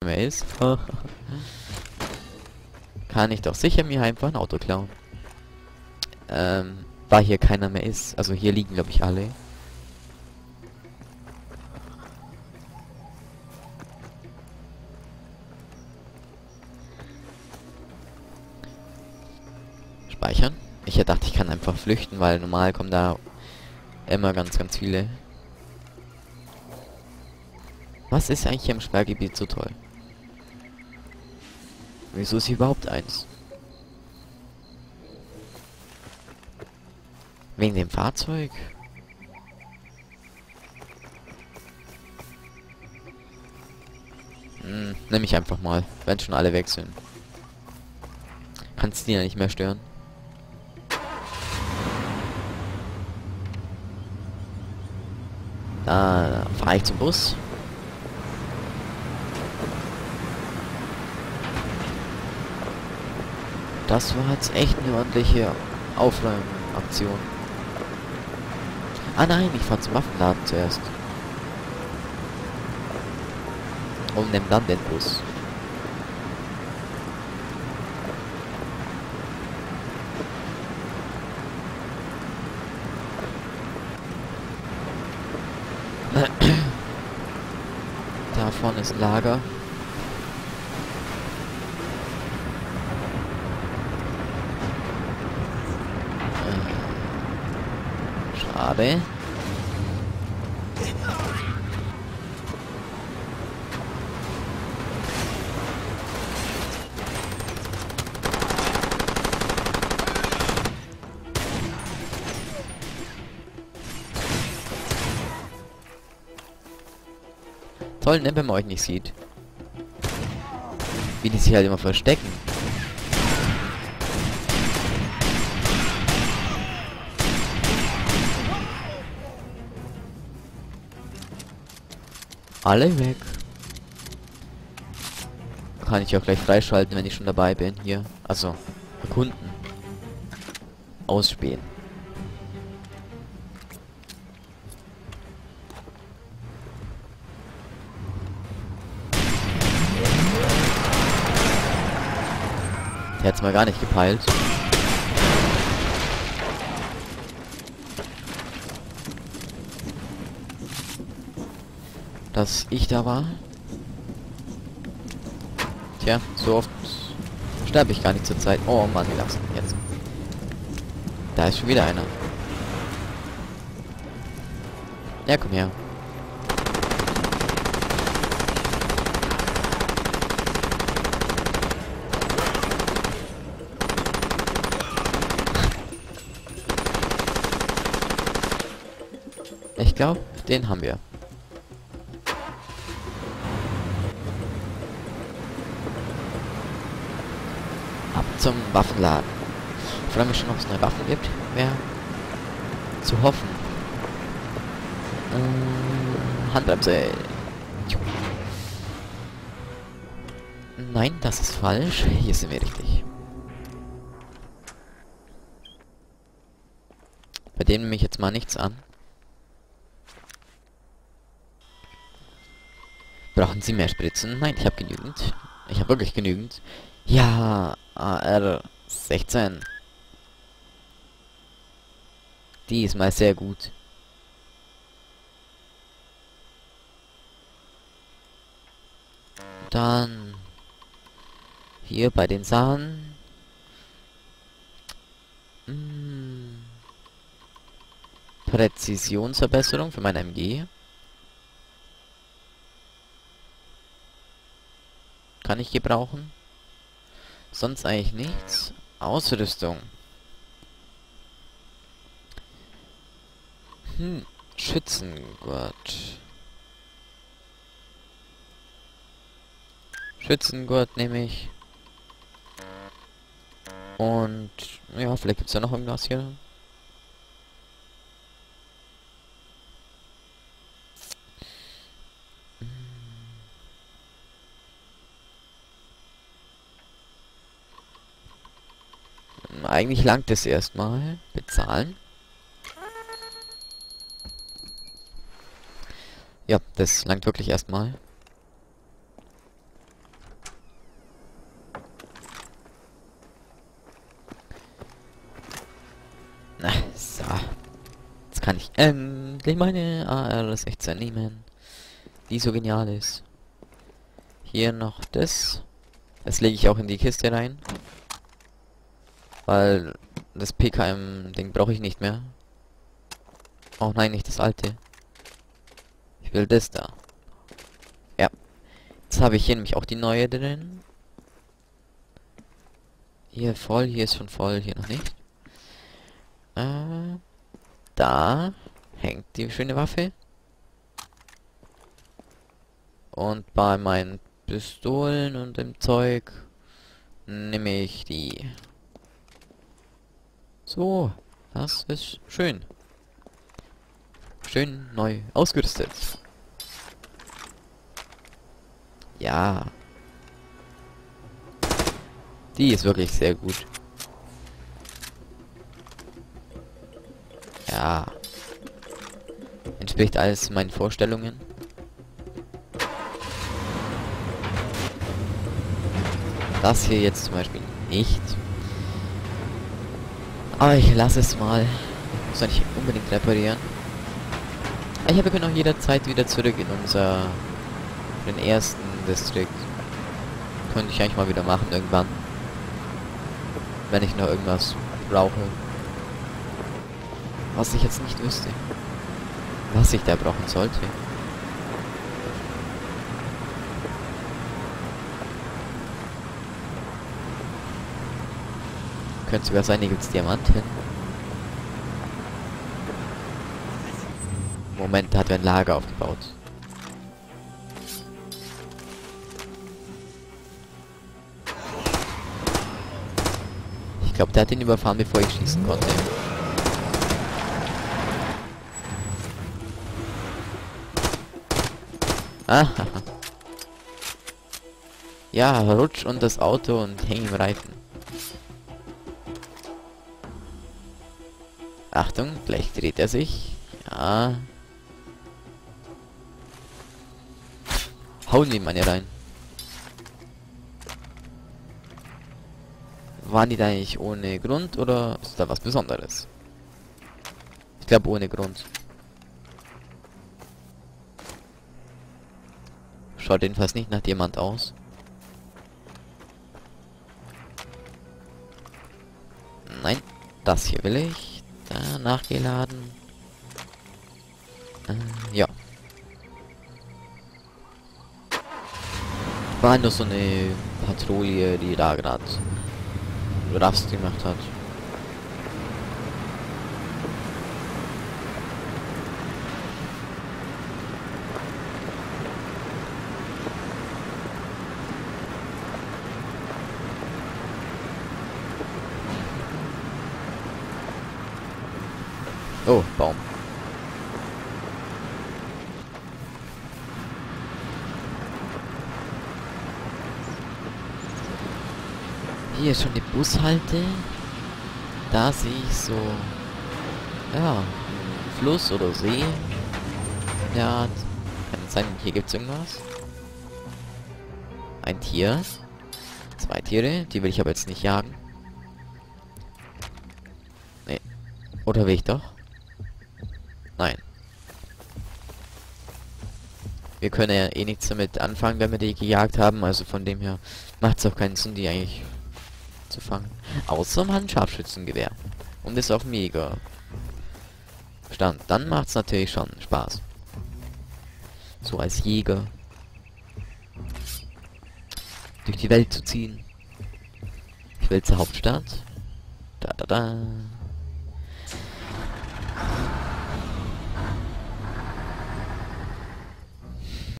mehr ist, kann ich doch sicher mir einfach ein Auto klauen. Da hier keiner mehr ist. Also hier liegen, glaube ich, alle. Speichern. Ich dachte, ich kann einfach flüchten, weil normal kommen da immer ganz viele. Was ist eigentlich hier im Sperrgebiet so toll? Wieso ist hier überhaupt eins? Wegen dem Fahrzeug? Nimm ich einfach mal, wenn schon alle weg sind. Kannst die ja nicht mehr stören. Da fahre ich zum Bus. Das war jetzt echt eine ordentliche Aufräumaktion. Ah nein, ich fahre zum Waffenladen zuerst. Und nimm dann den Bus. Da vorne ist ein Lager. Schade. Toll, ne, wenn man euch nicht sieht. Wie die sich halt immer verstecken. Alle weg. Kann ich auch gleich freischalten, wenn ich schon dabei bin. Hier. Also, erkunden. Ausspähen. Der hat's mal gar nicht gepeilt. Dass ich da war. Tja, so oft sterbe ich gar nicht zur Zeit. Oh Mann, wie langsam jetzt. Da ist schon wieder einer. Ja, komm her. Ich glaube, den haben wir. Ab zum Waffenladen. Ich freue mich schon, ob es neue Waffen gibt. Wäre zu hoffen. Handbremse. Nein, das ist falsch. Hier sind wir richtig. Bei denen nehme ich jetzt mal nichts an. Brauchen Sie mehr Spritzen? Nein, ich habe genügend. Ich habe wirklich genügend. Ja, AR-16. Die ist mal sehr gut. Dann hier bei den Sachen. Präzisionsverbesserung für mein MG. Kann ich gebrauchen. Sonst eigentlich nichts. Ausrüstung. Schützengurt. Schützengurt nehme ich. Und ja, vielleicht gibt es ja noch irgendwas hier. Eigentlich langt es erstmal. Bezahlen. Ja, das langt wirklich erstmal. kann ich endlich meine AR-16 nehmen, die so genial ist. Hier noch das. Das lege ich auch in die Kiste rein. Weil das PKM-Ding brauche ich nicht mehr. Oh nein, nicht das alte. Ich will das da. Ja. Jetzt habe ich hier nämlich auch die neue drin. Hier voll, hier ist schon voll, hier noch nicht. Da hängt die schöne Waffe. Und bei meinen Pistolen und dem Zeug nehme ich die. So, das ist schön. Schön neu ausgerüstet. Ja. Die ist wirklich sehr gut. Ja. Entspricht alles meinen Vorstellungen. Das hier jetzt zum Beispiel nicht. Aber ich lasse es mal. Muss ja nicht unbedingt reparieren. Aber wir können auch jederzeit wieder zurück in den ersten Distrikt. Könnte ich eigentlich mal wieder machen irgendwann. Wenn ich noch irgendwas brauche. Was ich jetzt nicht wüsste. Was ich da brauchen sollte. Könnte sogar sein, hier gibt's Diamanten. Moment, da hat er ein Lager aufgebaut. Ich glaube, der hat ihn überfahren, bevor ich schießen konnte. Ah, ja, rutsch und das Auto und häng im Reifen. Achtung, gleich dreht er sich. Ja. Hauen wir meine rein. Waren die da eigentlich ohne Grund oder ist da was Besonderes? Ich glaube ohne Grund. Schaut jedenfalls nicht nach Diamant aus. Nein, das hier will ich. Da nachgeladen. Ja. War nur so eine Patrouille, die da gerade Rast gemacht hat. Oh, Baum. Hier ist schon die Bushalte. Da sehe ich so, ja, Fluss oder See. Ja, kann es sein, hier gibt es irgendwas. Ein Tier. 2 Tiere, die will ich aber jetzt nicht jagen. Nee. Oder will ich doch? Nein. Wir können ja eh nichts damit anfangen, wenn wir die gejagt haben. Also von dem her macht es auch keinen Sinn, die eigentlich zu fangen. Außer man hat ein Scharfschützengewehr. Und ist auch mega Stand. Dann macht es natürlich schon Spaß. So als Jäger durch die Welt zu ziehen. Ich will zur Hauptstadt. Da.